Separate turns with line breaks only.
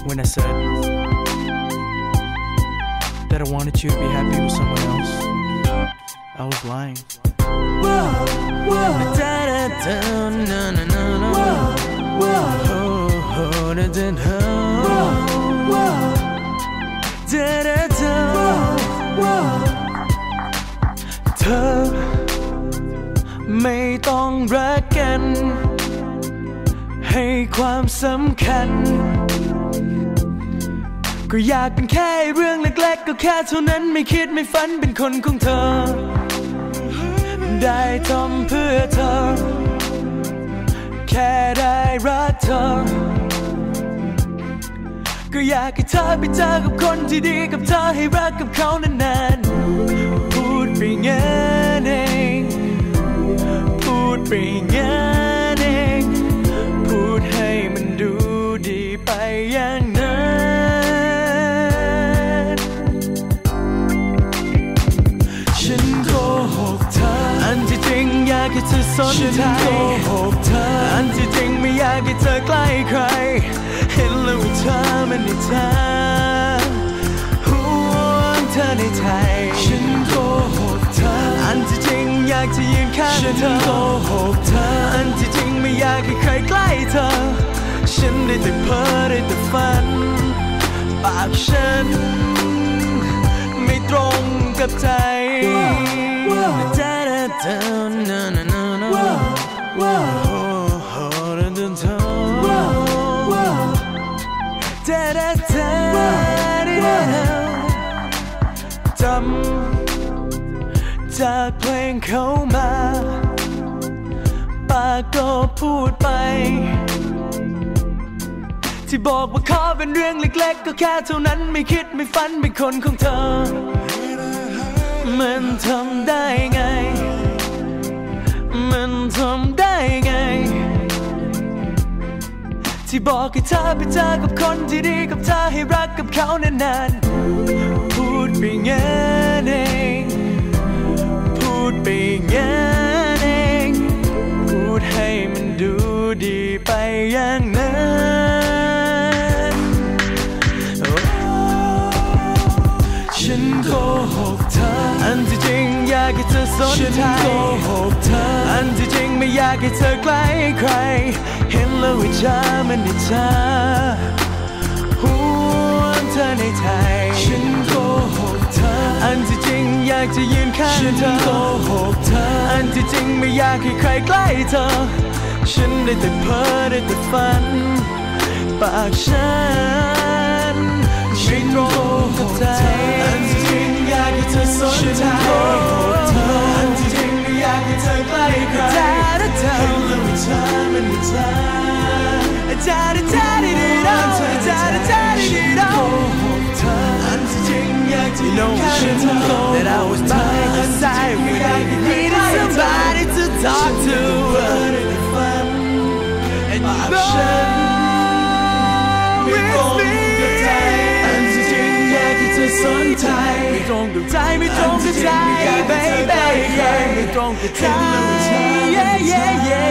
when I said that I wanted you to be happy with someone else. I was lying.เธอไม่ต้องรักกันให้ความสำคัญก็อยากเป็นแค่เรื่องเล็กๆก็แค่เท่านั้นไม่คิดไม่ฝันเป็นคนของเธอได้ทำเพื่อเธอแค่ได้รักเธอก็อยากให้เธอไปเจอกับคนที่ดีกับเธอให้รักกับเขานานๆพูดไปงั้นเองพูดไปงั้นเองพูดให้มันดูดีไปอย่างนั้นฉันโกหกเธออันที่จริงอยากให้เธอสนใจฉันโกหกเธออันที่จริงไม่อยากให้เธอใกล้ใครเห็นแล้วว่าเธอมันในเธอห่วงเธอในใจฉันโกหกเธออันที่จริงอยากจะยืนข้างเธอฉันโกหกเธออันที่จริงไม่อยากให้ใครใกล้เธอฉันได้แต่เพ้อได้แต่ฝันปากฉันไม่ตรงกับใจจำจากเพลงเขามาปากก็พูดไปที่บอกว่าขอเป็นเรื่องเล็กๆก็แค่เท่านั้นไม่คิดไม่ฝันเป็นคนของเธอมันทำได้ไงมันทำได้ไงที่บอกให้เธอไปเจอกับคนที่ดีกับเธอให้รักกับเขานานๆพูดไปงั้นเองพูดไปงั้นเองพูดให้มันดูดีไปอย่างนั้นฉันโกหกเธออันที่จริงอยากให้เธอสนใจฉันโกหกเธออันที่จริงไม่อยากให้เธอใกล้ใครเห็นแล้ววิจารณ์มันในเธอห่วงเธอในใจฉันโกหกเธออันที่จริงอยากจะยืนข้างเธอฉันโกหกเธออันที่จริงไม่อยากให้ใครใกล้เธอฉันได้แต่เพ้อได้แต่ฝันปากฉันไม่ตรงกับใจอันที่จริงอยากให้เธอสนใจฉันโกหกเธออันที่จริงไม่อยากให้เธอใกล้ใครเห็นแล้ววิจารณ์มันในเธอฉันโกหกเธออันที่จริงอยากจะยืนข้างเธอ that I was by your side when I needed somebody to talk to and you know it's me อันที่จริงอยากให้เธอสนใจไม่ตรงกับใจไม่ตรงกับใจ baby ไม่ตรงกับใจ